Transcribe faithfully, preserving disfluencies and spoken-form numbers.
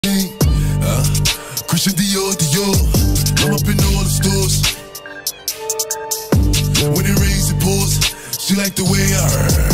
Uh, Christian Dior, Dior. I'm up in all the stores. When it rains, it pours. She like the way I